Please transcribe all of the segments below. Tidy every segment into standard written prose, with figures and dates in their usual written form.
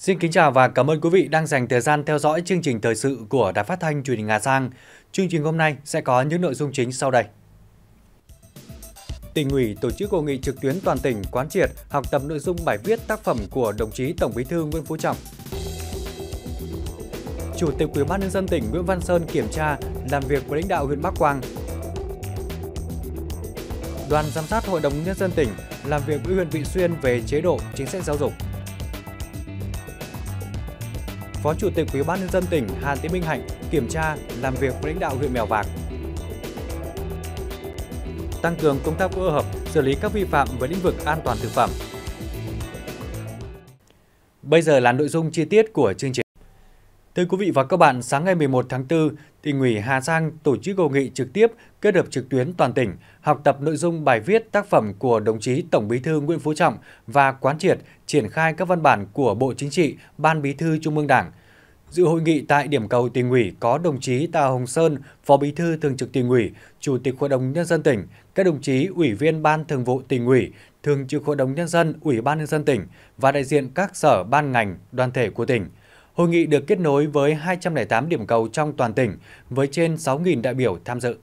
Xin kính chào và cảm ơn quý vị đang dành thời gian theo dõi chương trình thời sự của Đài Phát thanh Truyền hình Hà Giang. Chương trình hôm nay sẽ có những nội dung chính sau đây. Tỉnh ủy tổ chức hội nghị trực tuyến toàn tỉnh quán triệt học tập nội dung bài viết tác phẩm của đồng chí Tổng Bí thư Nguyễn Phú Trọng. Chủ tịch Ủy ban nhân dân tỉnh Nguyễn Văn Sơn kiểm tra, làm việc với lãnh đạo huyện Bắc Quang. Đoàn giám sát Hội đồng nhân dân tỉnh làm việc với huyện Vị Xuyên về chế độ chính sách giáo dục. Phó Chủ tịch Ủy ban nhân dân tỉnh Hà Thị Minh Hạnh kiểm tra, làm việc với lãnh đạo huyện Mèo Vạc. Tăng cường công tác phối hợp xử lý các vi phạm về lĩnh vực an toàn thực phẩm. Bây giờ là nội dung chi tiết của chương trình. Thưa quý vị và các bạn, sáng ngày 11 tháng 4, Tỉnh ủy Hà Giang tổ chức hội nghị trực tiếp kết hợp trực tuyến toàn tỉnh, học tập nội dung bài viết tác phẩm của đồng chí Tổng Bí thư Nguyễn Phú Trọng và quán triệt triển khai các văn bản của Bộ Chính trị, Ban Bí thư Trung ương Đảng. Dự hội nghị tại điểm cầu Tỉnh ủy có đồng chí Tạ Hồng Sơn, Phó Bí thư Thường trực Tỉnh ủy, Chủ tịch Hội đồng nhân dân tỉnh, các đồng chí Ủy viên Ban Thường vụ Tỉnh ủy, Thường trực Hội đồng nhân dân, Ủy ban nhân dân tỉnh và đại diện các sở ban ngành, đoàn thể của tỉnh. Hội nghị được kết nối với 208 điểm cầu trong toàn tỉnh với trên 6.000 đại biểu tham dự.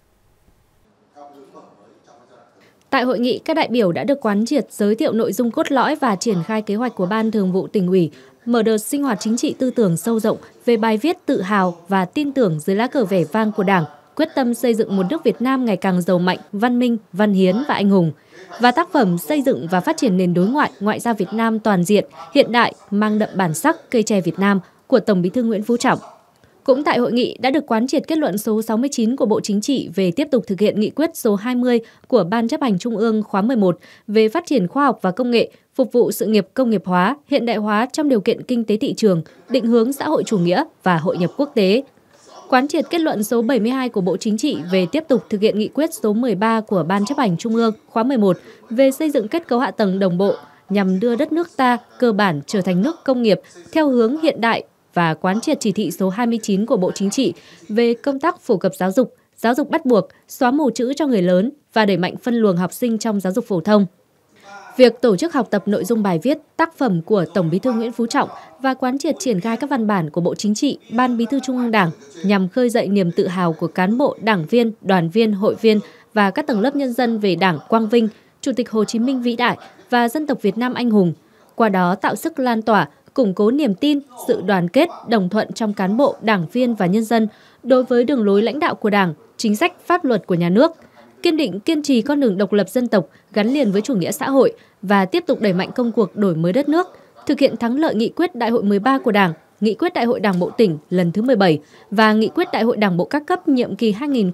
Tại hội nghị, các đại biểu đã được quán triệt giới thiệu nội dung cốt lõi và triển khai kế hoạch của Ban Thường vụ Tỉnh ủy, mở đợt sinh hoạt chính trị tư tưởng sâu rộng về bài viết tự hào và tin tưởng dưới lá cờ vẻ vang của Đảng, quyết tâm xây dựng một nước Việt Nam ngày càng giàu mạnh, văn minh, văn hiến và anh hùng, và tác phẩm xây dựng và phát triển nền đối ngoại, ngoại giao Việt Nam toàn diện, hiện đại, mang đậm bản sắc cây tre Việt Nam của Tổng Bí thư Nguyễn Phú Trọng. Cũng tại hội nghị đã được quán triệt kết luận số 69 của Bộ Chính trị về tiếp tục thực hiện nghị quyết số 20 của Ban Chấp hành Trung ương khóa 11 về phát triển khoa học và công nghệ, phục vụ sự nghiệp công nghiệp hóa, hiện đại hóa trong điều kiện kinh tế thị trường, định hướng xã hội chủ nghĩa và hội nhập quốc tế. Quán triệt kết luận số 72 của Bộ Chính trị về tiếp tục thực hiện nghị quyết số 13 của Ban Chấp hành Trung ương khóa 11 về xây dựng kết cấu hạ tầng đồng bộ nhằm đưa đất nước ta cơ bản trở thành nước công nghiệp theo hướng hiện đại, và quán triệt chỉ thị số 29 của Bộ Chính trị về công tác phổ cập giáo dục bắt buộc, xóa mù chữ cho người lớn và đẩy mạnh phân luồng học sinh trong giáo dục phổ thông. Việc tổ chức học tập nội dung bài viết, tác phẩm của Tổng Bí thư Nguyễn Phú Trọng và quán triệt triển khai các văn bản của Bộ Chính trị, Ban Bí thư Trung ương Đảng nhằm khơi dậy niềm tự hào của cán bộ, đảng viên, đoàn viên, hội viên và các tầng lớp nhân dân về Đảng quang vinh, Chủ tịch Hồ Chí Minh vĩ đại và dân tộc Việt Nam anh hùng. Qua đó tạo sức lan tỏa, củng cố niềm tin, sự đoàn kết, đồng thuận trong cán bộ, đảng viên và nhân dân đối với đường lối lãnh đạo của Đảng, chính sách, pháp luật của nhà nước, kiên định kiên trì con đường độc lập dân tộc gắn liền với chủ nghĩa xã hội và tiếp tục đẩy mạnh công cuộc đổi mới đất nước, thực hiện thắng lợi nghị quyết Đại hội 13 của Đảng, nghị quyết Đại hội Đảng bộ tỉnh lần thứ 17 và nghị quyết Đại hội Đảng bộ các cấp nhiệm kỳ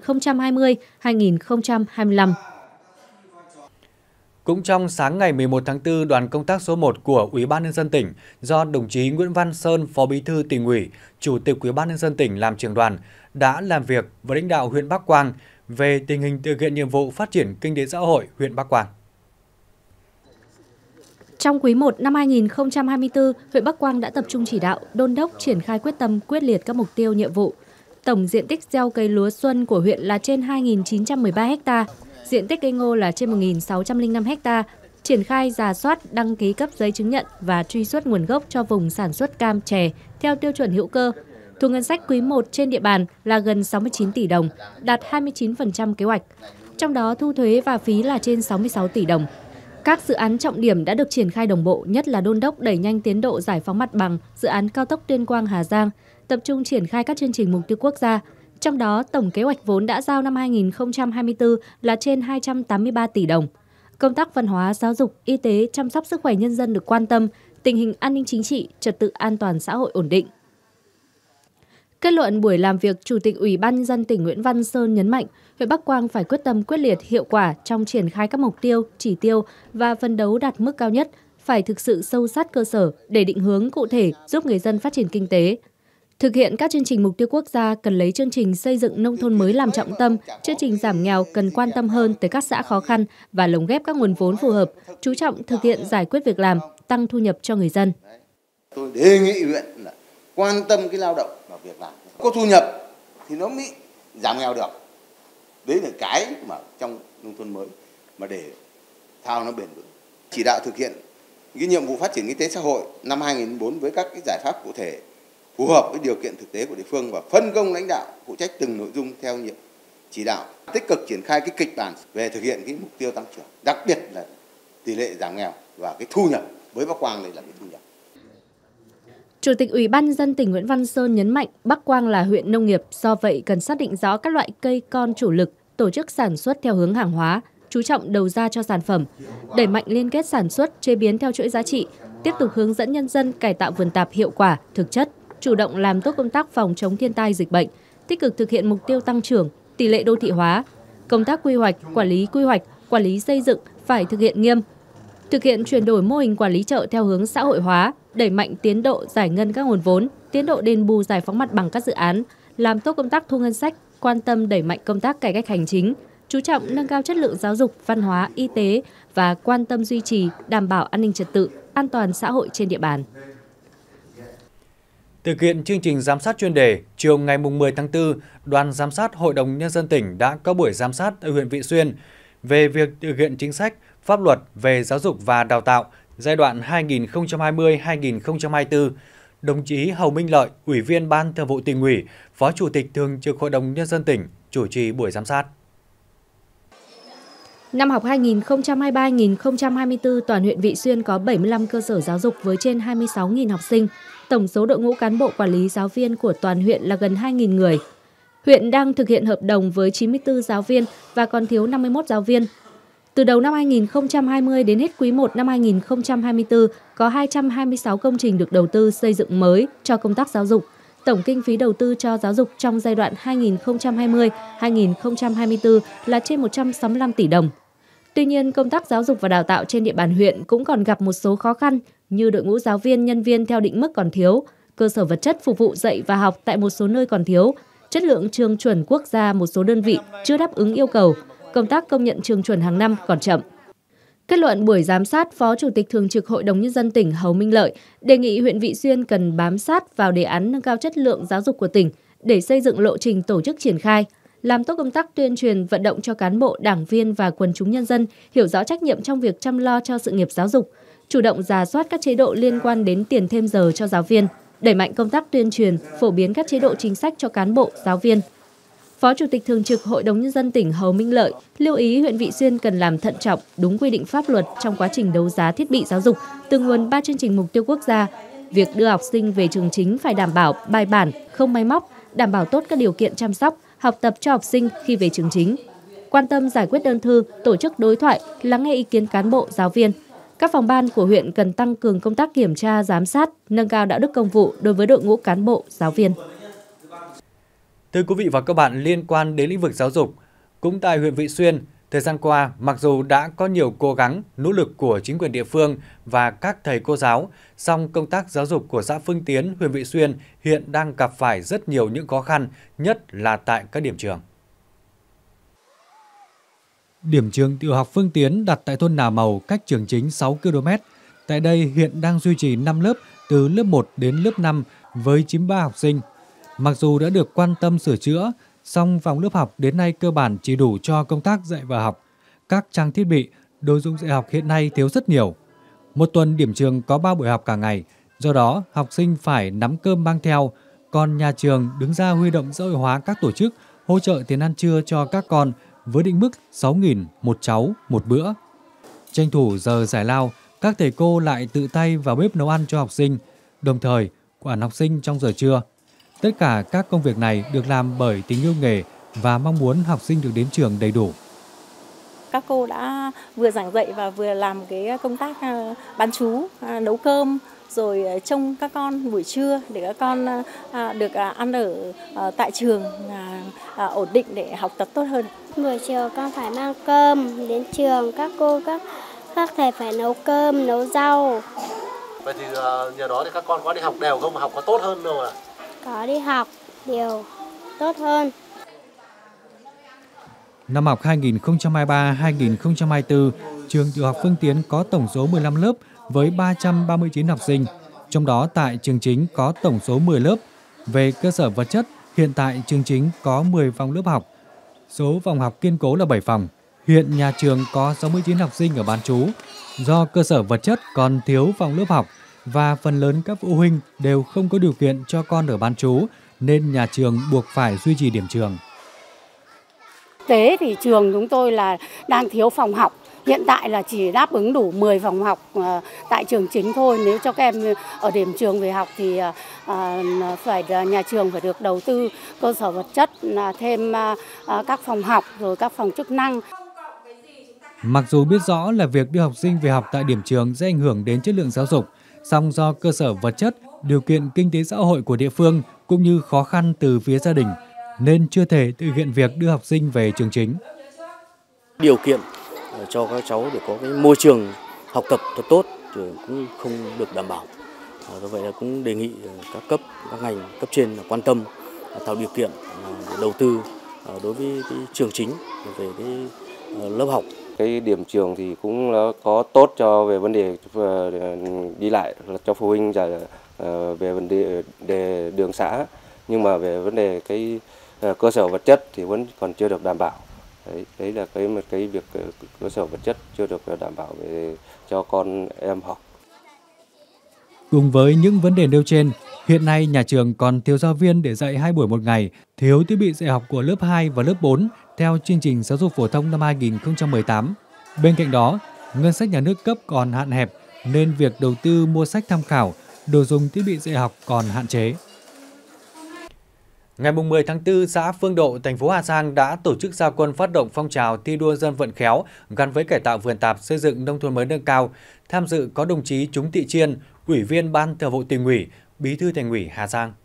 2020-2025. Cũng trong sáng ngày 11 tháng 4, đoàn công tác số 1 của Ủy ban nhân dân tỉnh do đồng chí Nguyễn Văn Sơn, Phó Bí thư Tỉnh ủy, Chủ tịch Ủy ban nhân dân tỉnh làm trưởng đoàn đã làm việc với lãnh đạo huyện Bắc Quang về tình hình thực hiện nhiệm vụ phát triển kinh tế xã hội huyện Bắc Quang. Trong quý 1 năm 2024, huyện Bắc Quang đã tập trung chỉ đạo, đôn đốc triển khai quyết tâm quyết liệt các mục tiêu nhiệm vụ. Tổng diện tích gieo cấy lúa xuân của huyện là trên 2.913 ha, diện tích cây ngô là trên 1.605 ha, triển khai rà soát, đăng ký cấp giấy chứng nhận và truy xuất nguồn gốc cho vùng sản xuất cam chè theo tiêu chuẩn hữu cơ. Thu ngân sách quý 1 trên địa bàn là gần 69 tỷ đồng, đạt 29% kế hoạch. Trong đó thu thuế và phí là trên 66 tỷ đồng. Các dự án trọng điểm đã được triển khai đồng bộ, nhất là đôn đốc đẩy nhanh tiến độ giải phóng mặt bằng dự án cao tốc Tuyên Quang - Hà Giang, tập trung triển khai các chương trình mục tiêu quốc gia. Trong đó, tổng kế hoạch vốn đã giao năm 2024 là trên 283 tỷ đồng. Công tác văn hóa, giáo dục, y tế, chăm sóc sức khỏe nhân dân được quan tâm, tình hình an ninh chính trị, trật tự an toàn xã hội ổn định. Kết luận buổi làm việc, Chủ tịch Ủy ban nhân dân tỉnh Nguyễn Văn Sơn nhấn mạnh, huyện Bắc Quang phải quyết tâm quyết liệt, hiệu quả trong triển khai các mục tiêu, chỉ tiêu và phấn đấu đạt mức cao nhất, phải thực sự sâu sát cơ sở để định hướng cụ thể giúp người dân phát triển kinh tế. Thực hiện các chương trình mục tiêu quốc gia cần lấy chương trình xây dựng nông thôn mới làm trọng tâm, chương trình giảm nghèo cần quan tâm hơn tới các xã khó khăn và lồng ghép các nguồn vốn phù hợp, chú trọng thực hiện giải quyết việc làm, tăng thu nhập cho người dân. Tôi đề nghị huyện là quan tâm cái lao động và việc làm. Có thu nhập thì nó mới giảm nghèo được. Đấy là cái mà trong nông thôn mới mà để thao nó bền vững. Chỉ đạo thực hiện cái nhiệm vụ phát triển kinh tế xã hội năm 2004 với các cái giải pháp cụ thể phù hợp với điều kiện thực tế của địa phương và phân công lãnh đạo phụ trách từng nội dung theo nhiệm chỉ đạo, tích cực triển khai cái kịch bản về thực hiện cái mục tiêu tăng trưởng, đặc biệt là tỷ lệ giảm nghèo và cái thu nhập với Bắc Quang này là cái thu nhập. Chủ tịch Ủy ban Nhân dân tỉnh Nguyễn Văn Sơn nhấn mạnh Bắc Quang là huyện nông nghiệp, do vậy cần xác định rõ các loại cây con chủ lực, tổ chức sản xuất theo hướng hàng hóa, chú trọng đầu ra cho sản phẩm, đẩy mạnh liên kết sản xuất, chế biến theo chuỗi giá trị, tiếp tục hướng dẫn nhân dân cải tạo vườn tạp hiệu quả, thực chất, chủ động làm tốt công tác phòng chống thiên tai dịch bệnh, tích cực thực hiện mục tiêu tăng trưởng, tỷ lệ đô thị hóa, công tác quy hoạch, quản lý xây dựng phải thực hiện nghiêm, thực hiện chuyển đổi mô hình quản lý chợ theo hướng xã hội hóa, đẩy mạnh tiến độ giải ngân các nguồn vốn, tiến độ đền bù giải phóng mặt bằng các dự án, làm tốt công tác thu ngân sách, quan tâm đẩy mạnh công tác cải cách hành chính, chú trọng nâng cao chất lượng giáo dục, văn hóa, y tế và quan tâm duy trì, đảm bảo an ninh trật tự, an toàn xã hội trên địa bàn. Thực hiện chương trình giám sát chuyên đề, chiều ngày 10 tháng 4, Đoàn Giám sát Hội đồng Nhân dân tỉnh đã có buổi giám sát ở huyện Vị Xuyên về việc thực hiện chính sách, pháp luật về giáo dục và đào tạo giai đoạn 2020-2024. Đồng chí Hầu Minh Lợi, Ủy viên Ban Thường vụ Tỉnh ủy, Phó Chủ tịch Thường trực Hội đồng Nhân dân tỉnh, chủ trì buổi giám sát. Năm học 2023-2024, toàn huyện Vị Xuyên có 75 cơ sở giáo dục với trên 26.000 học sinh. Tổng số đội ngũ cán bộ quản lý giáo viên của toàn huyện là gần 2.000 người. Huyện đang thực hiện hợp đồng với 94 giáo viên và còn thiếu 51 giáo viên. Từ đầu năm 2020 đến hết quý 1 năm 2024, có 226 công trình được đầu tư xây dựng mới cho công tác giáo dục. Tổng kinh phí đầu tư cho giáo dục trong giai đoạn 2020-2024 là trên 165 tỷ đồng. Tuy nhiên, công tác giáo dục và đào tạo trên địa bàn huyện cũng còn gặp một số khó khăn như đội ngũ giáo viên, nhân viên theo định mức còn thiếu, cơ sở vật chất phục vụ dạy và học tại một số nơi còn thiếu, chất lượng trường chuẩn quốc gia một số đơn vị chưa đáp ứng yêu cầu, công tác công nhận trường chuẩn hàng năm còn chậm. Kết luận buổi giám sát, Phó Chủ tịch Thường trực Hội đồng Nhân dân tỉnh Hầu Minh Lợi đề nghị huyện Vị Xuyên cần bám sát vào đề án nâng cao chất lượng giáo dục của tỉnh để xây dựng lộ trình tổ chức triển khai, làm tốt công tác tuyên truyền vận động cho cán bộ, đảng viên và quần chúng nhân dân hiểu rõ trách nhiệm trong việc chăm lo cho sự nghiệp giáo dục, chủ động rà soát các chế độ liên quan đến tiền thêm giờ cho giáo viên, đẩy mạnh công tác tuyên truyền, phổ biến các chế độ chính sách cho cán bộ, giáo viên. Phó Chủ tịch Thường trực Hội đồng Nhân dân tỉnh Hầu Minh Lợi lưu ý huyện Vị Xuyên cần làm thận trọng, đúng quy định pháp luật trong quá trình đấu giá thiết bị giáo dục từ nguồn 3 chương trình mục tiêu quốc gia. Việc đưa học sinh về trường chính phải đảm bảo bài bản, không máy móc, đảm bảo tốt các điều kiện chăm sóc, học tập cho học sinh khi về trường chính. Quan tâm giải quyết đơn thư, tổ chức đối thoại, lắng nghe ý kiến cán bộ, giáo viên. Các phòng ban của huyện cần tăng cường công tác kiểm tra, giám sát, nâng cao đạo đức công vụ đối với đội ngũ cán bộ, giáo viên. Thưa quý vị và các bạn, liên quan đến lĩnh vực giáo dục, cũng tại huyện Vị Xuyên, thời gian qua, mặc dù đã có nhiều cố gắng, nỗ lực của chính quyền địa phương và các thầy cô giáo, song công tác giáo dục của xã Phương Tiến, huyện Vị Xuyên hiện đang gặp phải rất nhiều những khó khăn, nhất là tại các điểm trường. Điểm trường tiểu học Phương Tiến đặt tại thôn Nà Mầu cách trường chính 6 km. Tại đây hiện đang duy trì 5 lớp từ lớp 1 đến lớp 5 với 93 học sinh. Mặc dù đã được quan tâm sửa chữa, song phòng lớp học đến nay cơ bản chỉ đủ cho công tác dạy và học. Các trang thiết bị, đồ dùng dạy học hiện nay thiếu rất nhiều. Một tuần điểm trường có 3 buổi học cả ngày, do đó học sinh phải nắm cơm mang theo, còn nhà trường đứng ra huy động xã hội hóa các tổ chức hỗ trợ tiền ăn trưa cho các con với định mức 6.000 một cháu một bữa. Tranh thủ giờ giải lao, các thầy cô lại tự tay vào bếp nấu ăn cho học sinh, đồng thời quản học sinh trong giờ trưa. Tất cả các công việc này được làm bởi tình yêu nghề và mong muốn học sinh được đến trường đầy đủ. Các cô đã vừa giảng dạy và vừa làm cái công tác bán trú, nấu cơm, rồi trông các con buổi trưa để các con được ăn ở tại trường ổn định để học tập tốt hơn. Buổi chiều con phải mang cơm đến trường, các thầy phải nấu cơm, nấu rau. Vậy thì nhờ đó thì các con có đi học đều không, mà học có tốt hơn đâu ạ? Có đi học đều tốt hơn. Năm học 2023-2024, trường tiểu học Phương Tiến có tổng số 15 lớp với 339 học sinh, trong đó tại trường chính có tổng số 10 lớp. Về cơ sở vật chất, hiện tại trường chính có 10 phòng lớp học, số phòng học kiên cố là 7 phòng. Hiện nhà trường có 69 học sinh ở bán trú. Do cơ sở vật chất còn thiếu phòng lớp học và phần lớn các phụ huynh đều không có điều kiện cho con ở bán trú, nên nhà trường buộc phải duy trì điểm trường. Thực tế thì trường chúng tôi là đang thiếu phòng học. Hiện tại là chỉ đáp ứng đủ 10 phòng học tại trường chính thôi. Nếu cho các em ở điểm trường về học thì nhà trường phải được đầu tư cơ sở vật chất, thêm các phòng học rồi các phòng chức năng. Mặc dù biết rõ là việc đưa học sinh về học tại điểm trường sẽ ảnh hưởng đến chất lượng giáo dục, song do cơ sở vật chất, điều kiện kinh tế xã hội của địa phương cũng như khó khăn từ phía gia đình, nên chưa thể thực hiện việc đưa học sinh về trường chính. Điều kiện cho các cháu để có cái môi trường học tập thật tốt thì cũng không được đảm bảo. Do vậy là cũng đề nghị các ngành cấp trên quan tâm tạo điều kiện để đầu tư đối với cái trường chính về cái lớp học. Cái điểm trường thì cũng có tốt cho về vấn đề đi lại cho phụ huynh, về vấn đề đường xã, nhưng mà về vấn đề cái cơ sở vật chất thì vẫn còn chưa được đảm bảo. Đấy là cái việc cơ sở vật chất chưa được đảm bảo về cho con em học. Cùng với những vấn đề nêu trên, hiện nay nhà trường còn thiếu giáo viên để dạy 2 buổi một ngày, thiếu thiết bị dạy học của lớp 2 và lớp 4 theo chương trình giáo dục phổ thông năm 2018. Bên cạnh đó, ngân sách nhà nước cấp còn hạn hẹp nên việc đầu tư mua sách tham khảo, đồ dùng thiết bị dạy học còn hạn chế. Ngày 10 tháng 4, xã Phương Độ, thành phố Hà Giang đã tổ chức ra quân phát động phong trào thi đua dân vận khéo gắn với cải tạo vườn tạp xây dựng nông thôn mới nâng cao. Tham dự có đồng chí Trúng Thị Chiên, Ủy viên Ban Thường vụ Tỉnh ủy, Bí thư Thành ủy Hà Giang.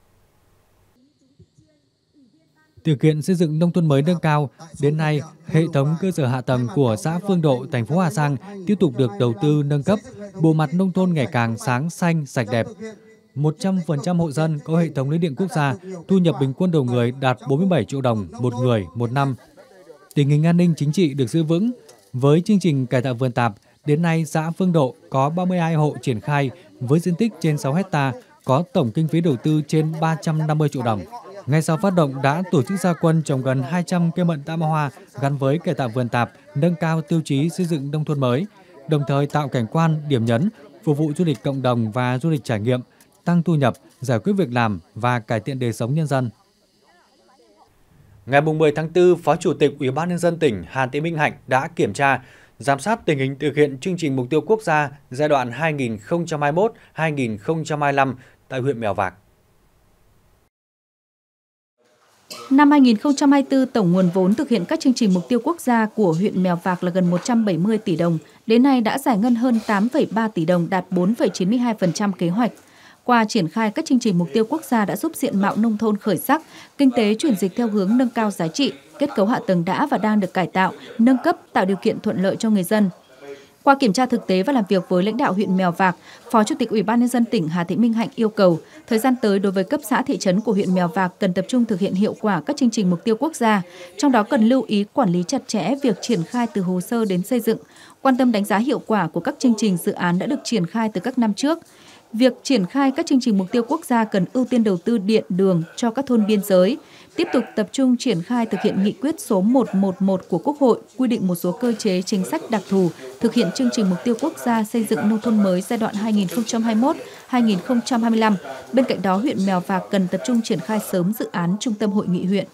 Thực hiện xây dựng nông thôn mới nâng cao, đến nay, hệ thống cơ sở hạ tầng của xã Phương Độ, thành phố Hà Giang tiếp tục được đầu tư nâng cấp, bộ mặt nông thôn ngày càng sáng xanh, sạch đẹp. 100% hộ dân có hệ thống lưới điện quốc gia, thu nhập bình quân đầu người đạt 47 triệu đồng một người một năm. Tình hình an ninh chính trị được giữ vững. Với chương trình cải tạo vườn tạp, đến nay xã Phương Độ có 32 hộ triển khai với diện tích trên 6 hecta, có tổng kinh phí đầu tư trên 350 triệu đồng. Ngay sau phát động đã tổ chức ra quân trồng gần 200 cây mận tam hoa gắn với cải tạo vườn tạp, nâng cao tiêu chí xây dựng nông thôn mới, đồng thời tạo cảnh quan, điểm nhấn, phục vụ du lịch cộng đồng và du lịch trải nghiệm, tăng thu nhập, giải quyết việc làm và cải thiện đời sống nhân dân. Ngày 10 tháng 4, Phó Chủ tịch Ủy ban nhân dân tỉnh Hà Thị Minh Hạnh đã kiểm tra, giám sát tình hình thực hiện chương trình mục tiêu quốc gia giai đoạn 2021-2025 tại huyện Mèo Vạc. Năm 2024, tổng nguồn vốn thực hiện các chương trình mục tiêu quốc gia của huyện Mèo Vạc là gần 170 tỷ đồng. Đến nay đã giải ngân hơn 8,3 tỷ đồng, đạt 4,92% kế hoạch. Qua triển khai các chương trình mục tiêu quốc gia đã giúp diện mạo nông thôn khởi sắc, kinh tế chuyển dịch theo hướng nâng cao giá trị, kết cấu hạ tầng đã và đang được cải tạo, nâng cấp, tạo điều kiện thuận lợi cho người dân. Qua kiểm tra thực tế và làm việc với lãnh đạo huyện Mèo Vạc, Phó Chủ tịch Ủy ban nhân dân tỉnh Hà Thị Minh Hạnh yêu cầu thời gian tới đối với cấp xã thị trấn của huyện Mèo Vạc cần tập trung thực hiện hiệu quả các chương trình mục tiêu quốc gia, trong đó cần lưu ý quản lý chặt chẽ việc triển khai từ hồ sơ đến xây dựng, quan tâm đánh giá hiệu quả của các chương trình dự án đã được triển khai từ các năm trước. Việc triển khai các chương trình mục tiêu quốc gia cần ưu tiên đầu tư điện, đường cho các thôn biên giới, tiếp tục tập trung triển khai thực hiện nghị quyết số 111 của Quốc hội quy định một số cơ chế chính sách đặc thù thực hiện chương trình mục tiêu quốc gia xây dựng nông thôn mới giai đoạn 2021-2025. Bên cạnh đó, huyện Mèo Vạc cần tập trung triển khai sớm dự án trung tâm hội nghị huyện.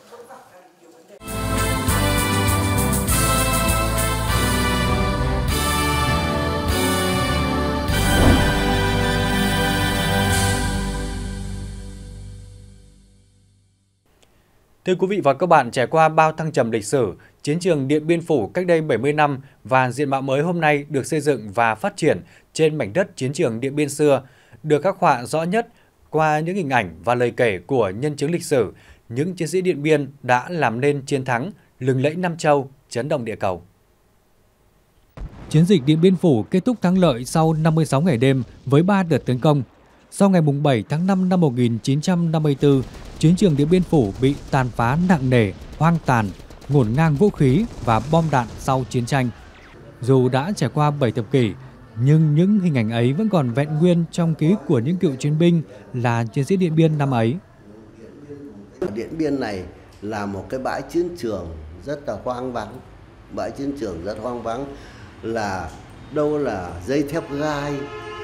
Thưa quý vị và các bạn, trải qua bao thăng trầm lịch sử, chiến trường Điện Biên Phủ cách đây 70 năm và diện mạo mới hôm nay được xây dựng và phát triển trên mảnh đất chiến trường Điện Biên xưa, được khắc họa rõ nhất qua những hình ảnh và lời kể của nhân chứng lịch sử, những chiến sĩ Điện Biên đã làm nên chiến thắng lừng lẫy Nam Châu, chấn động địa cầu. Chiến dịch Điện Biên Phủ kết thúc thắng lợi sau 56 ngày đêm với 3 đợt tấn công. Sau ngày 7 tháng 5 năm 1954, chiến trường Điện Biên Phủ bị tàn phá nặng nề, hoang tàn, ngổn ngang vũ khí và bom đạn sau chiến tranh. Dù đã trải qua 7 thập kỷ, nhưng những hình ảnh ấy vẫn còn vẹn nguyên trong ký ức của những cựu chiến binh là chiến sĩ Điện Biên năm ấy. Điện Biên này là một cái bãi chiến trường rất là hoang vắng, bãi chiến trường rất hoang vắng, là đâu là dây thép gai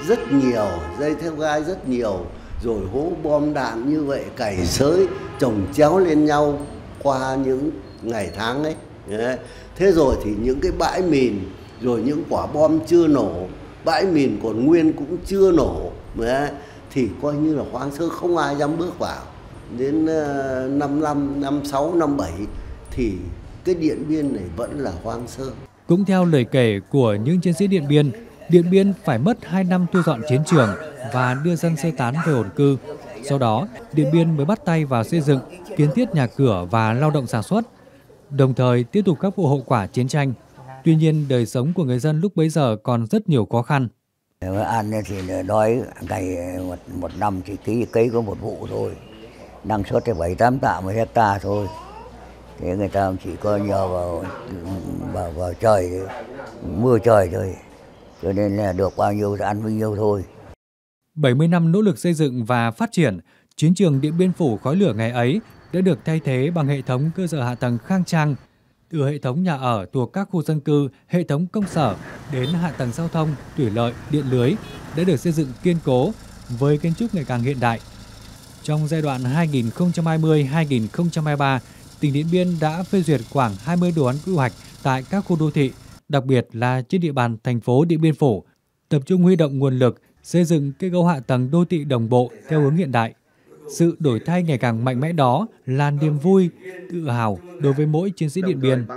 rất nhiều, rồi hố bom đạn như vậy, cày xới chồng chéo lên nhau qua những ngày tháng ấy. Thế rồi thì những cái bãi mìn, rồi những quả bom chưa nổ, bãi mìn còn nguyên cũng chưa nổ, thì coi như là hoang sơ, không ai dám bước vào. Đến 55, 56, 57 thì cái Điện Biên này vẫn là hoang sơ. Cũng theo lời kể của những chiến sĩ Điện Biên phải mất 2 năm thu dọn chiến trường và đưa dân sơ tán về ổn cư. Sau đó, Điện Biên mới bắt tay vào xây dựng, kiến thiết nhà cửa và lao động sản xuất, đồng thời tiếp tục khắc phục hậu quả chiến tranh. Tuy nhiên, đời sống của người dân lúc bấy giờ còn rất nhiều khó khăn. Ăn thì đói, ngày một năm chỉ cấy có một vụ thôi, năng suất thì 7-8 tạ một hectare thôi. Thế người ta chỉ có nhờ vào trời, mưa trời thôi, cho nên là được bao nhiêu thì ăn bao nhiêu thôi. 70 năm nỗ lực xây dựng và phát triển, chiến trường Điện Biên Phủ khói lửa ngày ấy đã được thay thế bằng hệ thống cơ sở hạ tầng khang trang, từ hệ thống nhà ở thuộc các khu dân cư, hệ thống công sở đến hạ tầng giao thông, thủy lợi, điện lưới đã được xây dựng kiên cố với kiến trúc ngày càng hiện đại. Trong giai đoạn 2020-2023, tỉnh Điện Biên đã phê duyệt khoảng 20 đồ án quy hoạch tại các khu đô thị, đặc biệt là trên địa bàn thành phố Điện Biên Phủ, tập trung huy động nguồn lực xây dựng kết cấu hạ tầng đô thị đồng bộ theo hướng hiện đại. Sự đổi thay ngày càng mạnh mẽ đó là niềm vui, tự hào đối với mỗi chiến sĩ Điện Biên.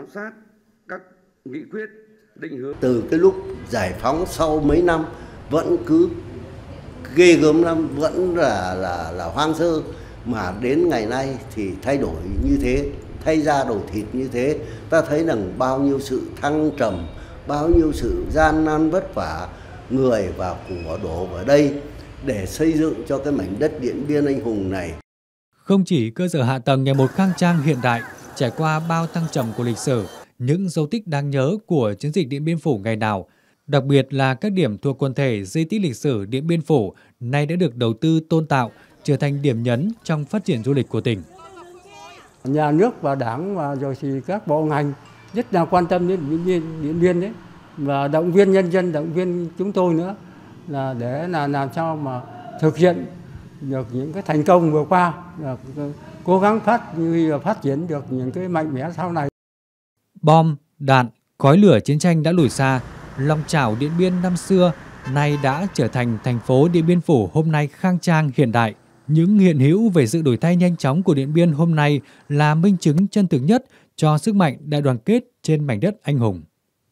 Từ cái lúc giải phóng sau mấy năm vẫn cứ ghê gớm lắm, vẫn là hoang sơ, mà đến ngày nay thì thay đổi như thế, thay da đổi thịt như thế, ta thấy rằng bao nhiêu sự thăng trầm, bao nhiêu sự gian nan vất vả, người và của đổ vào đây để xây dựng cho cái mảnh đất Điện Biên anh hùng này. Không chỉ cơ sở hạ tầng ngày một khang trang hiện đại, trải qua bao thăng trầm của lịch sử, những dấu tích đáng nhớ của chiến dịch Điện Biên Phủ ngày nào, đặc biệt là các điểm thuộc quần thể di tích lịch sử Điện Biên Phủ, nay đã được đầu tư tôn tạo, trở thành điểm nhấn trong phát triển du lịch của tỉnh. Nhà nước và Đảng và rồi thì các bộ ngành rất là quan tâm đến Điện Biên đấy, và động viên nhân dân, động viên chúng tôi nữa, là để làm sao mà thực hiện được những cái thành công vừa qua, là cố gắng phát triển được những cái mạnh mẽ sau này. Bom, đạn, khói lửa chiến tranh đã lùi xa, lòng chảo Điện Biên năm xưa nay đã trở thành thành phố Điện Biên Phủ hôm nay khang trang hiện đại. Những hiện hữu về sự đổi thay nhanh chóng của Điện Biên hôm nay là minh chứng chân thực nhất cho sức mạnh đại đoàn kết trên mảnh đất anh hùng.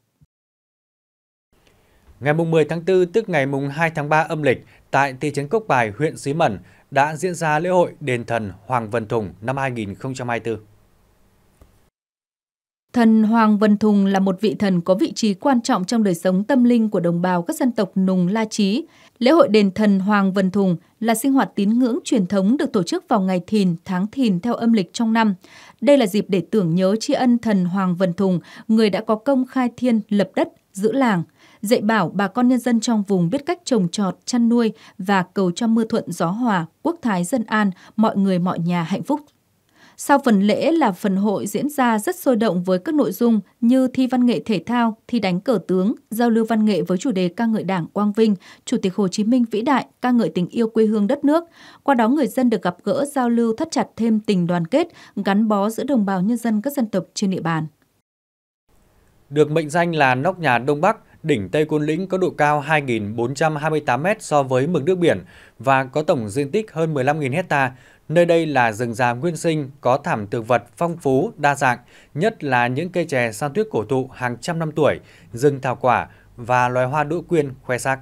Ngày 10 tháng 4 tức ngày 2 tháng 3 âm lịch, tại thị trấn Cốc Bài, huyện Xí Mần đã diễn ra lễ hội đền thần Hoàng Vân Thùng năm 2024. Thần Hoàng Vân Thùng là một vị thần có vị trí quan trọng trong đời sống tâm linh của đồng bào các dân tộc Nùng La Chí. Lễ hội đền thần Hoàng Vân Thùng là sinh hoạt tín ngưỡng truyền thống được tổ chức vào ngày Thìn, tháng Thìn theo âm lịch trong năm. Đây là dịp để tưởng nhớ tri ân thần Hoàng Vân Thùng, người đã có công khai thiên, lập đất, giữ làng, dạy bảo bà con nhân dân trong vùng biết cách trồng trọt, chăn nuôi và cầu cho mưa thuận gió hòa, quốc thái dân an, mọi người mọi nhà hạnh phúc. Sau phần lễ là phần hội diễn ra rất sôi động với các nội dung như thi văn nghệ thể thao, thi đánh cờ tướng, giao lưu văn nghệ với chủ đề ca ngợi Đảng quang vinh, Chủ tịch Hồ Chí Minh vĩ đại, ca ngợi tình yêu quê hương đất nước. Qua đó người dân được gặp gỡ, giao lưu, thắt chặt thêm tình đoàn kết, gắn bó giữa đồng bào nhân dân các dân tộc trên địa bàn. Được mệnh danh là nóc nhà Đông Bắc, đỉnh Tây Côn Lĩnh có độ cao 2.428 m so với mực nước biển và có tổng diện tích hơn 15.000 ha. Nơi đây là rừng già nguyên sinh, có thảm thực vật phong phú, đa dạng, nhất là những cây chè san tuyết cổ thụ hàng trăm năm tuổi, rừng thảo quả và loài hoa đỗ quyên khoe sắc.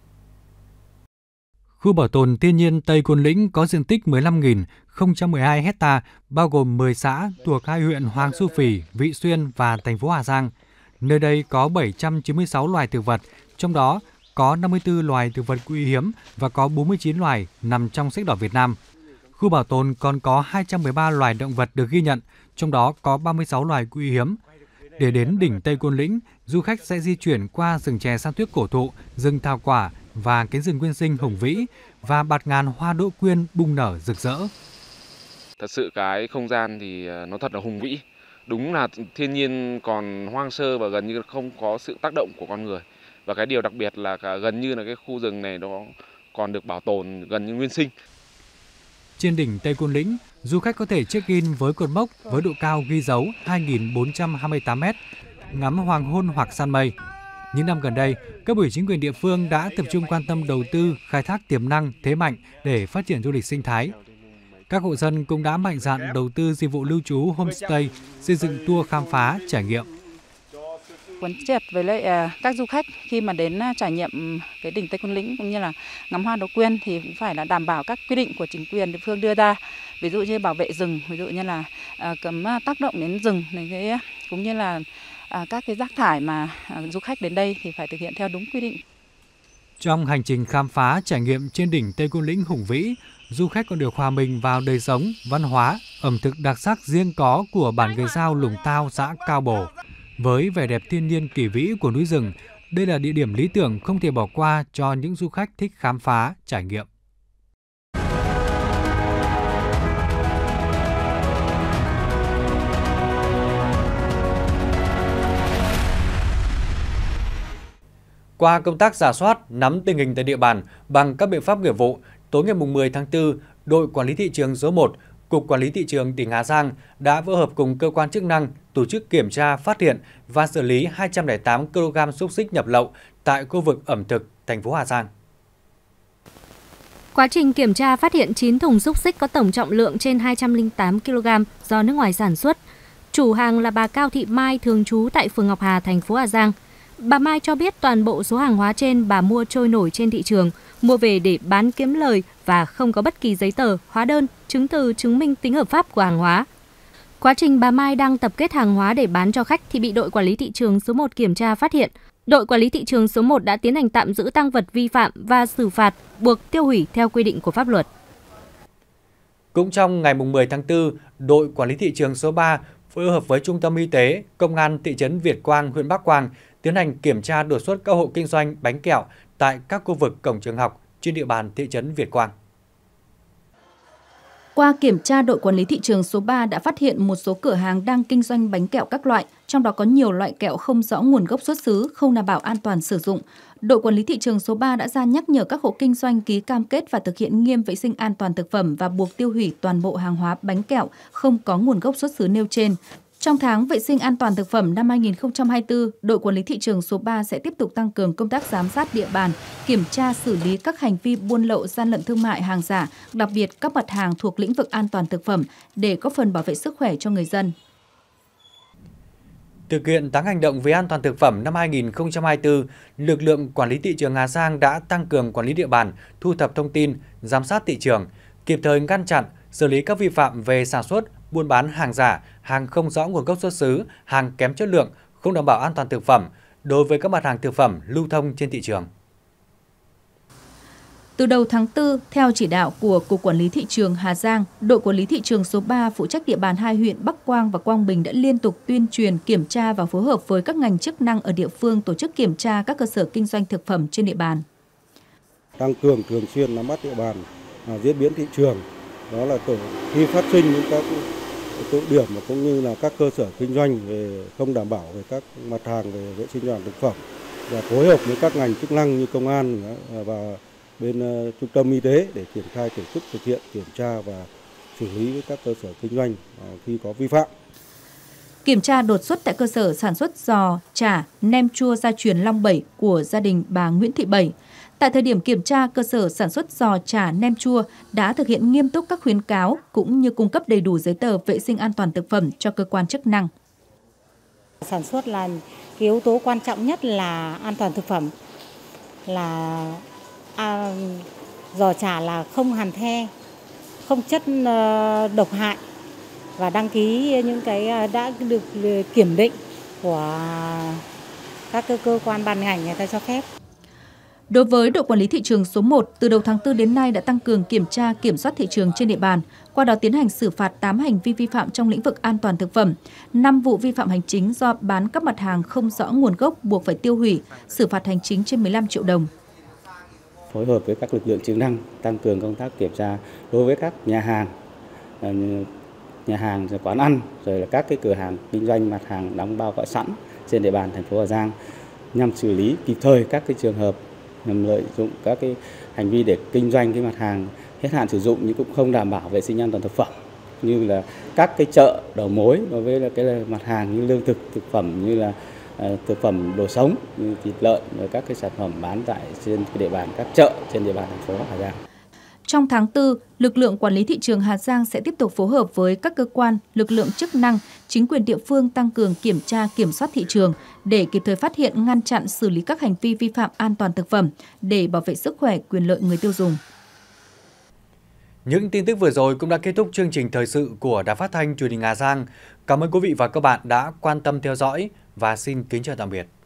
Khu bảo tồn thiên nhiên Tây Côn Lĩnh có diện tích 15.012 ha, bao gồm 10 xã thuộc hai huyện Hoàng Su Phì, Vị Xuyên và thành phố Hà Giang. Nơi đây có 796 loài thực vật, trong đó có 54 loài thực vật quý hiếm và có 49 loài nằm trong sách đỏ Việt Nam. Khu bảo tồn còn có 213 loài động vật được ghi nhận, trong đó có 36 loài quý hiếm. Để đến đỉnh Tây Côn Lĩnh, du khách sẽ di chuyển qua rừng chè san tuyết cổ thụ, rừng thảo quả và cánh rừng nguyên sinh hùng vĩ và bạt ngàn hoa đỗ quyên bung nở rực rỡ. Thật sự cái không gian thì nó thật là hùng vĩ. Đúng là thiên nhiên còn hoang sơ và gần như không có sự tác động của con người. Và cái điều đặc biệt là gần như là cái khu rừng này nó còn được bảo tồn gần như nguyên sinh. Trên đỉnh Tây Côn Lĩnh, du khách có thể check-in với cột mốc với độ cao ghi dấu 2.428m, ngắm hoàng hôn hoặc san mây. Những năm gần đây, các ủy chính quyền địa phương đã tập trung quan tâm đầu tư, khai thác tiềm năng, thế mạnh để phát triển du lịch sinh thái. Các hộ dân cũng đã mạnh dạn đầu tư dịch vụ lưu trú homestay, xây dựng tour khám phá, trải nghiệm. Quán triệt với lại các du khách khi mà đến trải nghiệm cái đỉnh Tây Côn Lĩnh cũng như là ngắm hoa đỗ quyên thì cũng phải là đảm bảo các quy định của chính quyền địa phương đưa ra, ví dụ như bảo vệ rừng, ví dụ như là cấm tác động đến rừng này, cũng như là các cái rác thải mà du khách đến đây thì phải thực hiện theo đúng quy định. Trong hành trình khám phá trải nghiệm trên đỉnh Tây Côn Lĩnh hùng vĩ, du khách còn được hòa mình vào đời sống, văn hóa, ẩm thực đặc sắc riêng có của bản Người Dao Lùng Tao, xã Cao Bổ. Với vẻ đẹp thiên nhiên kỳ vĩ của núi rừng, đây là địa điểm lý tưởng không thể bỏ qua cho những du khách thích khám phá, trải nghiệm. Qua công tác rà soát, nắm tình hình tại địa bàn bằng các biện pháp nghiệp vụ, tối ngày 10 tháng 4, đội quản lý thị trường số 1, Cục Quản lý Thị trường tỉnh Hà Giang đã phối hợp cùng cơ quan chức năng tổ chức kiểm tra, phát hiện và xử lý 208 kg xúc xích nhập lậu tại khu vực ẩm thực thành phố Hà Giang. Quá trình kiểm tra phát hiện 9 thùng xúc xích có tổng trọng lượng trên 208 kg do nước ngoài sản xuất. Chủ hàng là bà Cao Thị Mai, thường trú tại phường Ngọc Hà, thành phố Hà Giang. Bà Mai cho biết toàn bộ số hàng hóa trên bà mua trôi nổi trên thị trường, mua về để bán kiếm lời và không có bất kỳ giấy tờ, hóa đơn, chứng từ chứng minh tính hợp pháp của hàng hóa. Quá trình bà Mai đang tập kết hàng hóa để bán cho khách thì bị đội quản lý thị trường số 1 kiểm tra phát hiện. Đội quản lý thị trường số 1 đã tiến hành tạm giữ tang vật vi phạm và xử phạt, buộc tiêu hủy theo quy định của pháp luật. Cũng trong ngày 10 tháng 4, đội quản lý thị trường số 3 phối hợp với Trung tâm Y tế, Công an thị trấn Việt Quang, huyện Bắc Quang tiến hành kiểm tra đột xuất các hộ kinh doanh bánh kẹo tại các khu vực cổng trường học trên địa bàn thị trấn Việt Quang. Qua kiểm tra, đội quản lý thị trường số 3 đã phát hiện một số cửa hàng đang kinh doanh bánh kẹo các loại, trong đó có nhiều loại kẹo không rõ nguồn gốc xuất xứ, không đảm bảo an toàn sử dụng. Đội quản lý thị trường số 3 đã ra nhắc nhở các hộ kinh doanh ký cam kết và thực hiện nghiêm vệ sinh an toàn thực phẩm và buộc tiêu hủy toàn bộ hàng hóa bánh kẹo không có nguồn gốc xuất xứ nêu trên. Trong tháng vệ sinh an toàn thực phẩm năm 2024, đội quản lý thị trường số 3 sẽ tiếp tục tăng cường công tác giám sát địa bàn, kiểm tra xử lý các hành vi buôn lậu, gian lận thương mại, hàng giả, đặc biệt các mặt hàng thuộc lĩnh vực an toàn thực phẩm để góp phần bảo vệ sức khỏe cho người dân. Thực hiện tháng hành động về an toàn thực phẩm năm 2024, lực lượng quản lý thị trường Hà Giang đã tăng cường quản lý địa bàn, thu thập thông tin, giám sát thị trường, kịp thời ngăn chặn, xử lý các vi phạm về sản xuất, buôn bán hàng giả, hàng không rõ nguồn gốc xuất xứ, hàng kém chất lượng, không đảm bảo an toàn thực phẩm đối với các mặt hàng thực phẩm lưu thông trên thị trường. Từ đầu tháng 4, theo chỉ đạo của Cục Quản lý Thị trường Hà Giang, đội quản lý thị trường số 3 phụ trách địa bàn hai huyện Bắc Quang và Quang Bình đã liên tục tuyên truyền, kiểm tra và phối hợp với các ngành chức năng ở địa phương tổ chức kiểm tra các cơ sở kinh doanh thực phẩm trên địa bàn. Tăng cường thường xuyên nắm bắt địa bàn, diễn biến thị trường, đó là khi phát sinh những các tụ điểm mà cũng như là các cơ sở kinh doanh về không đảm bảo về các mặt hàng về vệ sinh an toàn thực phẩm và phối hợp với các ngành chức năng như công an và bên trung tâm y tế để triển khai tổ chức thực hiện kiểm tra và xử lý với các cơ sở kinh doanh khi có vi phạm. Kiểm tra đột xuất tại cơ sở sản xuất giò, chả, nem chua gia truyền Long Bảy của gia đình bà Nguyễn Thị Bảy. Tại thời điểm kiểm tra, cơ sở sản xuất giò, chả, nem chua đã thực hiện nghiêm túc các khuyến cáo cũng như cung cấp đầy đủ giấy tờ vệ sinh an toàn thực phẩm cho cơ quan chức năng. Sản xuất là cái yếu tố quan trọng nhất là an toàn thực phẩm, là giò chả là không hàn the, không chất độc hại và đăng ký những cái đã được kiểm định của các cơ quan ban ngành người ta cho phép. Đối với đội quản lý thị trường số 1, từ đầu tháng 4 đến nay đã tăng cường kiểm tra, kiểm soát thị trường trên địa bàn, qua đó tiến hành xử phạt 8 hành vi vi phạm trong lĩnh vực an toàn thực phẩm, 5 vụ vi phạm hành chính do bán các mặt hàng không rõ nguồn gốc buộc phải tiêu hủy, xử phạt hành chính trên 15 triệu đồng. Phối hợp với các lực lượng chức năng tăng cường công tác kiểm tra đối với các nhà hàng nhà hàng, rồi quán ăn, rồi là các cái cửa hàng kinh doanh mặt hàng đóng bao gói sẵn trên địa bàn thành phố Hà Giang nhằm xử lý kịp thời các cái trường hợp nhằm lợi dụng các cái hành vi để kinh doanh cái mặt hàng hết hạn sử dụng nhưng cũng không đảm bảo vệ sinh an toàn thực phẩm, như là các cái chợ đầu mối đối với là cái mặt hàng như lương thực, thực phẩm như là thực phẩm đồ sống như thịt lợn, rồi các cái sản phẩm bán tại trên địa bàn các chợ trên địa bàn thành phố Hà Giang. Trong tháng 4, lực lượng quản lý thị trường Hà Giang sẽ tiếp tục phối hợp với các cơ quan, lực lượng chức năng, chính quyền địa phương tăng cường kiểm tra, kiểm soát thị trường để kịp thời phát hiện, ngăn chặn, xử lý các hành vi vi phạm an toàn thực phẩm để bảo vệ sức khỏe, quyền lợi người tiêu dùng. Những tin tức vừa rồi cũng đã kết thúc chương trình thời sự của Đài Phát thanh Truyền hình Hà Giang. Cảm ơn quý vị và các bạn đã quan tâm theo dõi và xin kính chào tạm biệt.